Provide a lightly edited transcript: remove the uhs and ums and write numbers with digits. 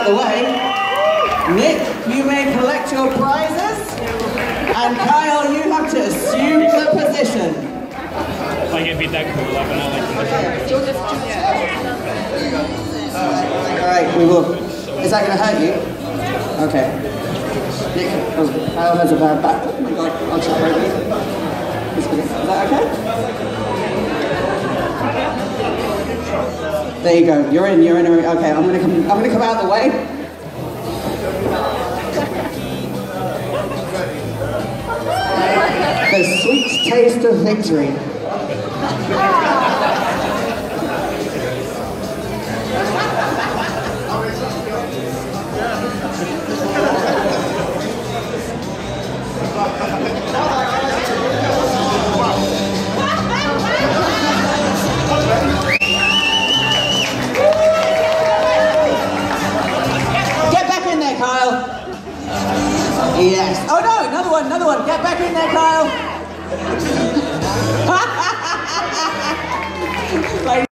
out of the way. Nick, you may collect your prizes. And Kyle, you have to assume the position. Like it'd be that cool, like when I Alright, we will. Is that going to hurt you? Okay. Nick, oh, Kyle has a bad back. I'll check over you. Is that okay? There you go. You're in. Okay, I'm gonna come out the way. The sweet taste of victory. Get back in there, Kyle. Yes. Oh no, another one. Get back in there, Kyle.